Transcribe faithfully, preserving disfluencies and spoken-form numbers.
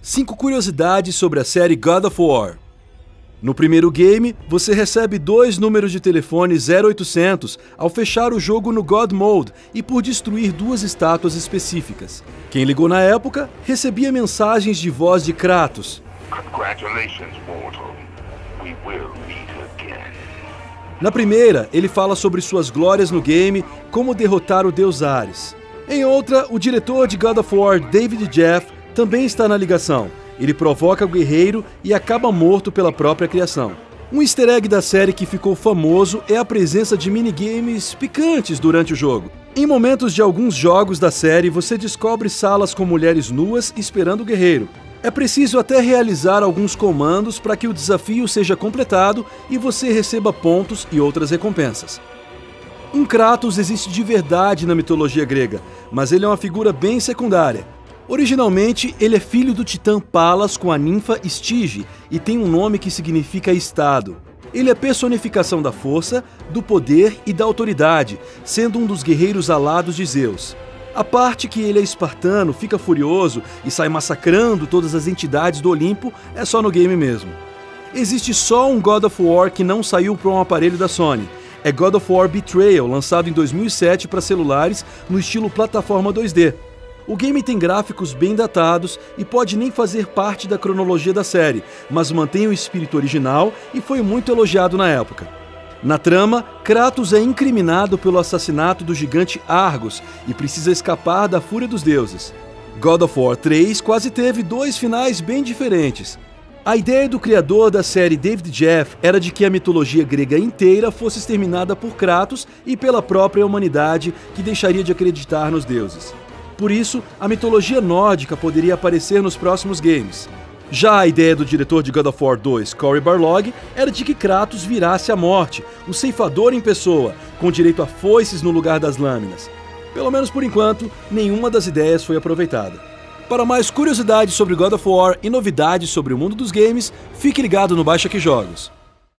cinco curiosidades sobre a série God of War. No primeiro game, você recebe dois números de telefone zero oitocentos ao fechar o jogo no God Mode e por destruir duas estátuas específicas. Quem ligou na época recebia mensagens de voz de Kratos. Congratulations, mortal. We will meet again. Na primeira, ele fala sobre suas glórias no game, como derrotar o deus Ares. Em outra, o diretor de God of War, David Jaffe, também está na ligação. Ele provoca o guerreiro e acaba morto pela própria criação. Um easter egg da série que ficou famoso é a presença de minigames picantes durante o jogo. Em momentos de alguns jogos da série, você descobre salas com mulheres nuas esperando o guerreiro. É preciso até realizar alguns comandos para que o desafio seja completado e você receba pontos e outras recompensas. Um Kratos existe de verdade na mitologia grega, mas ele é uma figura bem secundária. Originalmente, ele é filho do titã Palas com a ninfa Estige e tem um nome que significa estado. Ele é personificação da força, do poder e da autoridade, sendo um dos guerreiros alados de Zeus. A parte que ele é espartano, fica furioso e sai massacrando todas as entidades do Olimpo é só no game mesmo. Existe só um God of War que não saiu para um aparelho da Sony. É God of War Betrayal, lançado em dois mil e sete para celulares no estilo plataforma dois D. O game tem gráficos bem datados e pode nem fazer parte da cronologia da série, mas mantém o espírito original e foi muito elogiado na época. Na trama, Kratos é incriminado pelo assassinato do gigante Argos e precisa escapar da fúria dos deuses. God of War três quase teve dois finais bem diferentes. A ideia do criador da série David Jaffe era de que a mitologia grega inteira fosse exterminada por Kratos e pela própria humanidade, que deixaria de acreditar nos deuses. Por isso, a mitologia nórdica poderia aparecer nos próximos games. Já a ideia do diretor de God of War dois, Cory Barlog, era de que Kratos virasse a morte, o ceifador em pessoa, com direito a foices no lugar das lâminas. Pelo menos por enquanto, nenhuma das ideias foi aproveitada. Para mais curiosidades sobre God of War e novidades sobre o mundo dos games, fique ligado no Baixa Aqui Jogos.